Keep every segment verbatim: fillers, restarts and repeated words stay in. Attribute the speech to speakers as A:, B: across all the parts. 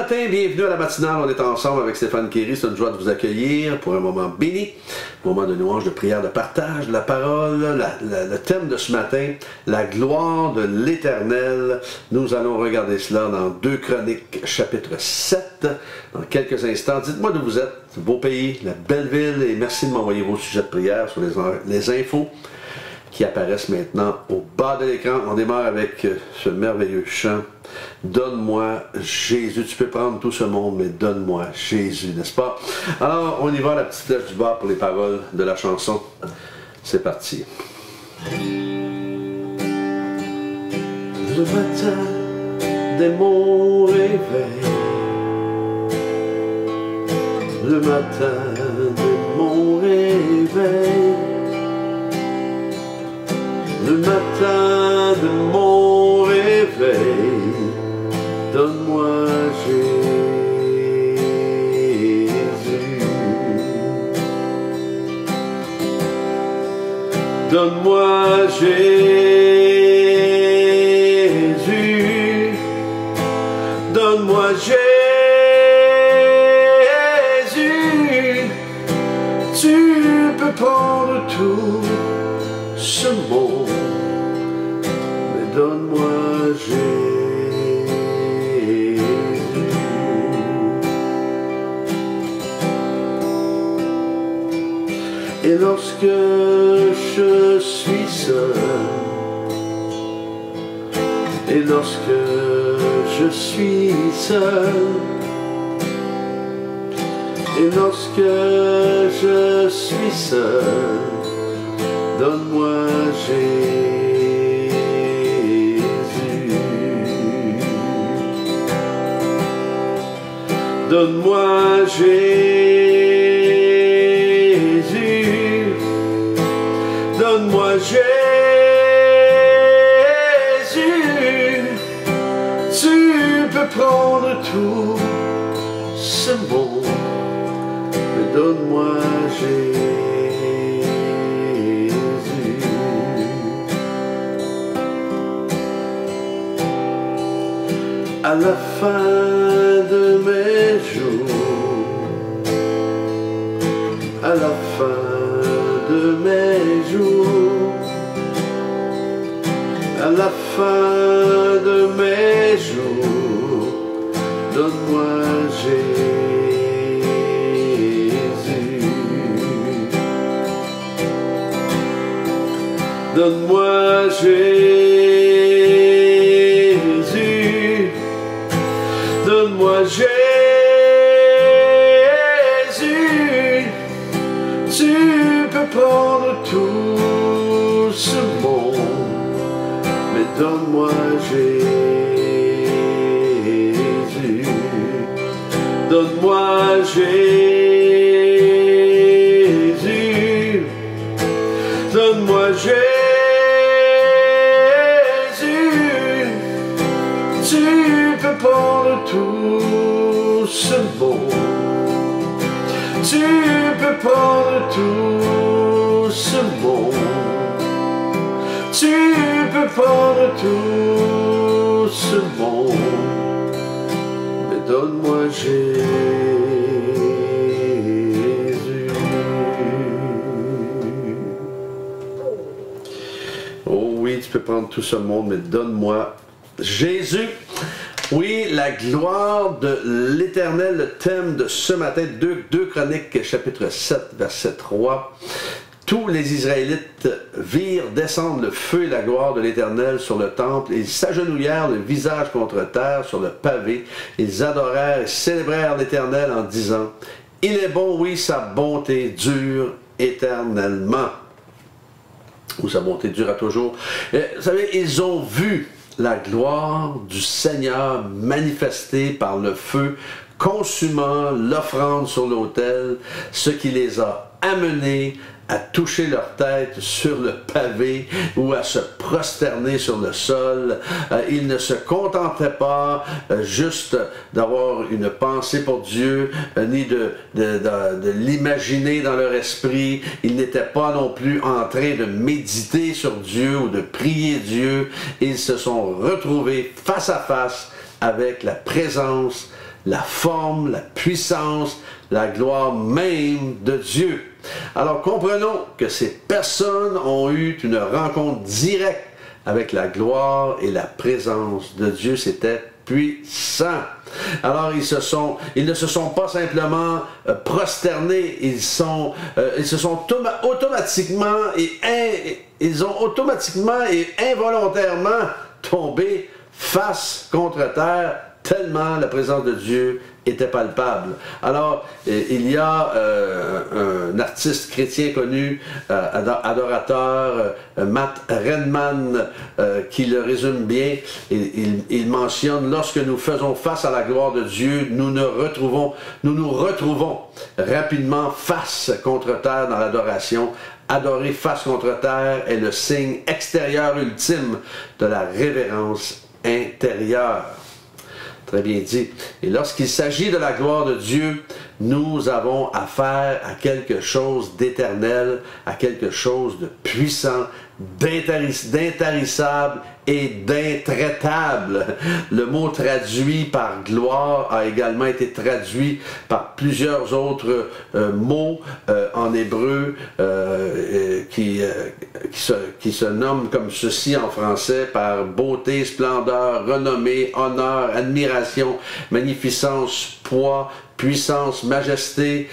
A: matin, bienvenue à la matinale. On est ensemble avec Stéphane Kéry. C'est une joie de vous accueillir pour un moment béni, un moment de louange, de prière, de partage, de la parole. La, la, le thème de ce matin, la gloire de l'Éternel. Nous allons regarder cela dans deux Chroniques, chapitre sept. Dans quelques instants, dites-moi d'où vous êtes, beau pays, la belle ville, et merci de m'envoyer vos sujets de prière sur les, les infos qui apparaissent maintenant au bas de l'écran. On démarre avec ce merveilleux chant. Donne-moi Jésus. Tu peux prendre tout ce monde, mais donne-moi Jésus, n'est-ce pas? Alors, on y va, la petite flèche du bas pour les paroles de la chanson. C'est parti. Le matin, dès mon réveil, le matin, dès mon réveil, le matin de mon réveil, donne-moi Jésus. Donne-moi Jésus. Donne-moi Jésus. Tu peux prendre tout ce monde, mais donne-moi Jésus. Et lorsque je suis seul, et lorsque je suis seul, et lorsque je suis seul, donne-moi Jésus. Donne-moi Jésus. Donne-moi Jésus. Tu peux prendre tout ce monde, mais donne-moi Jésus. À la fin de mes jours, à la fin de mes jours, à la fin de mes jours, donne-moi Jésus. Donne-moi Jésus. Donne-moi Jésus. Tu peux prendre tout ce monde, mais donne-moi Jésus. Donne-moi Jésus. Donne-moi Jésus. Tu peux prendre tout ce monde. Tu peux prendre tout ce monde. Tu peux prendre tout ce monde, mais donne-moi Jésus. Oh oui, tu peux prendre tout ce monde, mais donne-moi Jésus. Oui, la gloire de l'Éternel, le thème de ce matin, deux Chroniques, chapitre sept, verset trois. Tous les Israélites virent descendre le feu et la gloire de l'Éternel sur le temple. Ils s'agenouillèrent le visage contre terre sur le pavé. Ils adorèrent et célébrèrent l'Éternel en disant, « Il est bon, oui, sa bonté dure éternellement. » Ou sa bonté dure à toujours. Et, vous savez, ils ont vu la gloire du Seigneur manifestée par le feu, consumant l'offrande sur l'autel, ce qui les a amenés à toucher leur tête sur le pavé ou à se prosterner sur le sol. Euh, ils ne se contentaient pas euh, juste d'avoir une pensée pour Dieu, euh, ni de, de, de, de l'imaginer dans leur esprit. Ils n'étaient pas non plus en train de méditer sur Dieu ou de prier Dieu. Ils se sont retrouvés face à face avec la présence la forme, la puissance, la gloire même de Dieu. Alors comprenons que ces personnes ont eu une rencontre directe avec la gloire et la présence de Dieu. C'était puissant. Alors ils, se sont, ils ne se sont pas simplement euh, prosternés, ils, sont, euh, ils se sont automatiquement et in, ils ont automatiquement et involontairement tombé face contre terre, tellement la présence de Dieu était palpable. Alors, il y a euh, un artiste chrétien connu, euh, adorateur, euh, Matt Redman, euh, qui le résume bien. Il, il, il mentionne, lorsque nous faisons face à la gloire de Dieu, nous nous retrouvons, nous nous retrouvons rapidement face contre terre dans l'adoration. Adorer face contre terre est le signe extérieur ultime de la révérence intérieure. Très bien dit. Et lorsqu'il s'agit de la gloire de Dieu, nous avons affaire à quelque chose d'éternel, à quelque chose de puissant, d'intarissable et d'intraitable. Le mot traduit par gloire a également été traduit par plusieurs autres euh, mots euh, en hébreu euh, qui, euh, qui, se, qui se nomment comme ceci en français par beauté, splendeur, renommée, honneur, admiration, magnificence, poids, puissance, majesté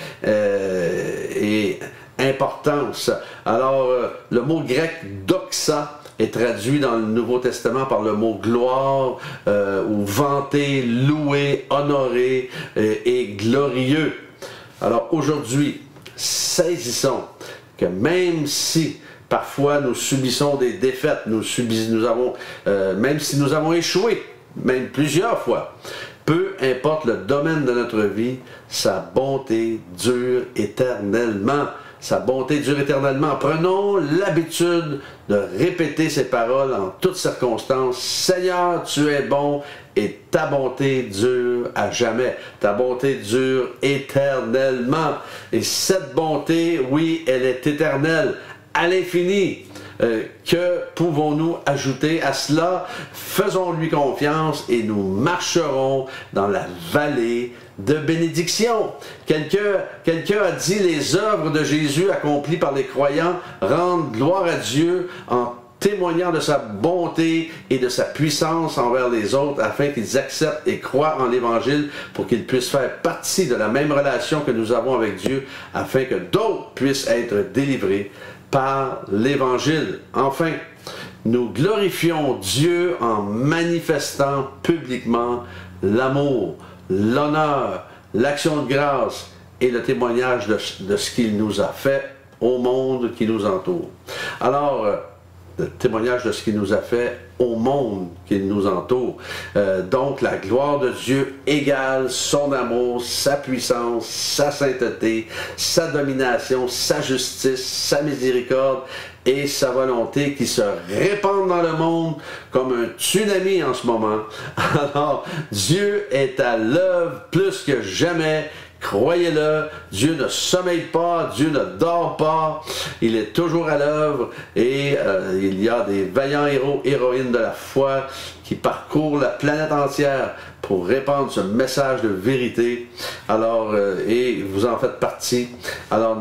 A: euh, et importance. Alors, euh, le mot grec doxa est traduit dans le Nouveau Testament par le mot gloire, euh, ou vanter, louer, honorer euh, et glorieux. Alors aujourd'hui, saisissons que même si parfois nous subissons des défaites, nous subissons, nous avons, euh, même si nous avons échoué, même plusieurs fois, peu importe le domaine de notre vie, sa bonté dure éternellement. Sa bonté dure éternellement. Prenons l'habitude de répéter ces paroles en toutes circonstances. Seigneur, tu es bon et ta bonté dure à jamais. Ta bonté dure éternellement. Et cette bonté, oui, elle est éternelle, à l'infini. Euh, que pouvons-nous ajouter à cela? Faisons-lui confiance et nous marcherons dans la vallée de bénédiction. Quelqu'un quelqu'un a dit, les œuvres de Jésus accomplies par les croyants rendent gloire à Dieu en témoignant de sa bonté et de sa puissance envers les autres, afin qu'ils acceptent et croient en l'Évangile pour qu'ils puissent faire partie de la même relation que nous avons avec Dieu, afin que d'autres puissent être délivrés par l'Évangile. Enfin, nous glorifions Dieu en manifestant publiquement l'amour, l'honneur, l'action de grâce et le témoignage de, de ce qu'il nous a fait au monde qui nous entoure. Alors, euh, le témoignage de ce qu'il nous a fait au monde qui nous entoure. Euh, donc, la gloire de Dieu égale son amour, sa puissance, sa sainteté, sa domination, sa justice, sa miséricorde et sa volonté qui se répandent dans le monde comme un tsunami en ce moment. Alors, Dieu est à l'œuvre plus que jamais. Croyez-le, Dieu ne sommeille pas, Dieu ne dort pas, il est toujours à l'œuvre et euh, il y a des vaillants héros, héroïnes de la foi qui parcourent la planète entière pour répandre ce message de vérité. Alors, euh, et vous en faites partie. Alors,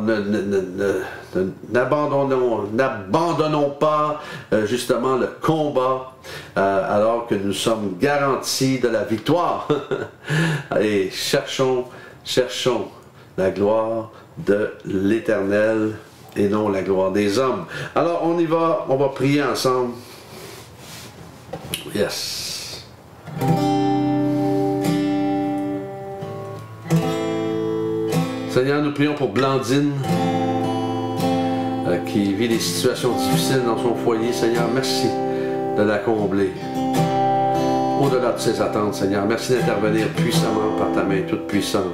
A: n'abandonnons n'abandonnons pas euh, justement le combat euh, alors que nous sommes garantis de la victoire. Et cherchons Cherchons la gloire de l'Éternel et non la gloire des hommes. Alors on y va, on va prier ensemble. Yes. Seigneur, nous prions pour Blandine euh, qui vit des situations difficiles dans son foyer. Seigneur, merci de la combler. Au-delà de ses attentes, Seigneur, merci d'intervenir puissamment par ta main toute puissante.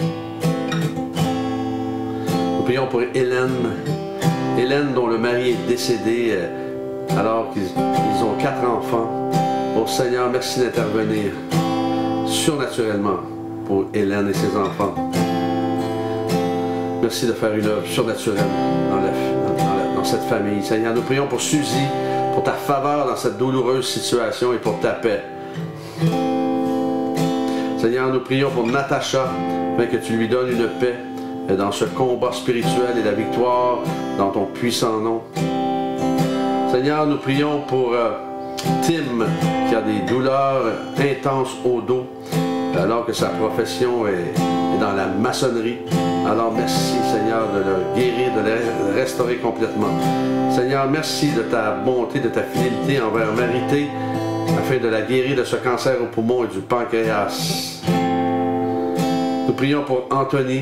A: Nous prions pour Hélène, Hélène dont le mari est décédé euh, alors qu'ils ils ont quatre enfants. Oh Seigneur, merci d'intervenir surnaturellement pour Hélène et ses enfants. Merci de faire une œuvre surnaturelle dans, la, dans, la, dans cette famille. Seigneur, nous prions pour Suzy, pour ta faveur dans cette douloureuse situation et pour ta paix. Seigneur, nous prions pour Natacha, afin que tu lui donnes une paix dans ce combat spirituel et la victoire dans ton puissant nom. Seigneur, nous prions pour euh, Tim, qui a des douleurs intenses au dos, alors que sa profession est, est dans la maçonnerie. Alors merci, Seigneur, de le guérir, de le restaurer complètement. Seigneur, merci de ta bonté, de ta fidélité envers Marité, afin de la guérir de ce cancer au poumon et du pancréas. Nous prions pour Anthony.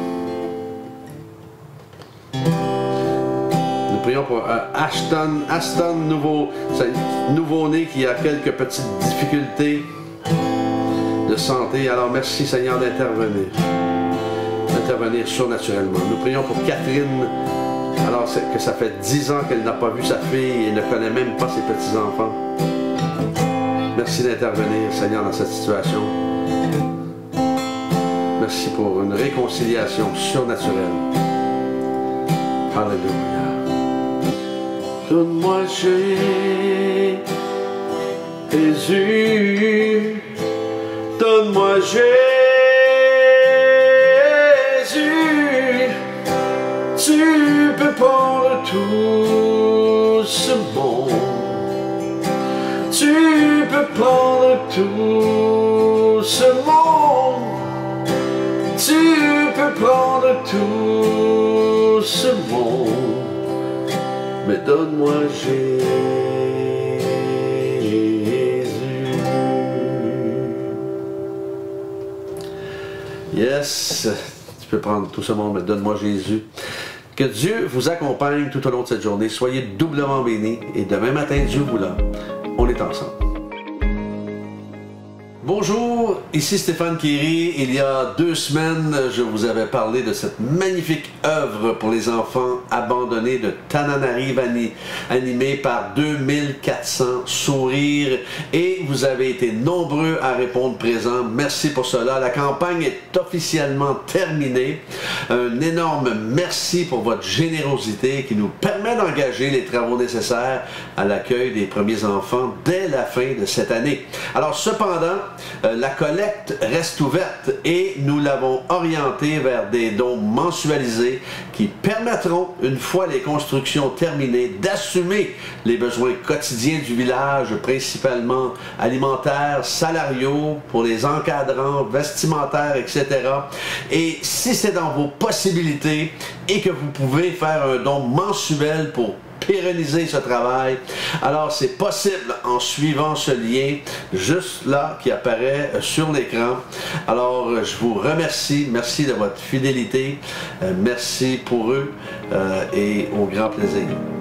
A: Nous prions pour euh, Ashton, Aston, nouveau, nouveau-né qui a quelques petites difficultés de santé. Alors merci, Seigneur, d'intervenir. D'intervenir surnaturellement. Nous prions pour Catherine, alors que ça fait dix ans qu'elle n'a pas vu sa fille et ne connaît même pas ses petits-enfants. Merci d'intervenir, Seigneur, dans cette situation. Merci pour une réconciliation surnaturelle. Alléluia. Donne-moi Jésus, donne-moi Jésus, tu peux prendre tout ce monde, tu peux prendre tout ce monde, tu peux prendre tout ce monde, mais donne-moi Jésus. Yes, tu peux prendre tout ce monde, mais donne-moi Jésus. Que Dieu vous accompagne tout au long de cette journée. Soyez doublement bénis et demain matin, Dieu voulant, on est ensemble. Bonjour, ici Stéphane Kéry. Il y a deux semaines, je vous avais parlé de cette magnifique œuvre pour les enfants abandonnés de Tananarive, animée par deux mille quatre cents sourires, et vous avez été nombreux à répondre présent. Merci pour cela. La campagne est officiellement terminée. Un énorme merci pour votre générosité qui nous permet d'engager les travaux nécessaires à l'accueil des premiers enfants dès la fin de cette année. Alors cependant, Euh, la collecte reste ouverte et nous l'avons orientée vers des dons mensualisés qui permettront, une fois les constructions terminées, d'assumer les besoins quotidiens du village, principalement alimentaires, salariaux, pour les encadrants, vestimentaires, et cetera. Et si c'est dans vos possibilités et que vous pouvez faire un don mensuel pour pérenniser ce travail, alors c'est possible en suivant ce lien juste là qui apparaît sur l'écran. Alors je vous remercie, merci de votre fidélité, euh, merci pour eux euh, et au grand plaisir.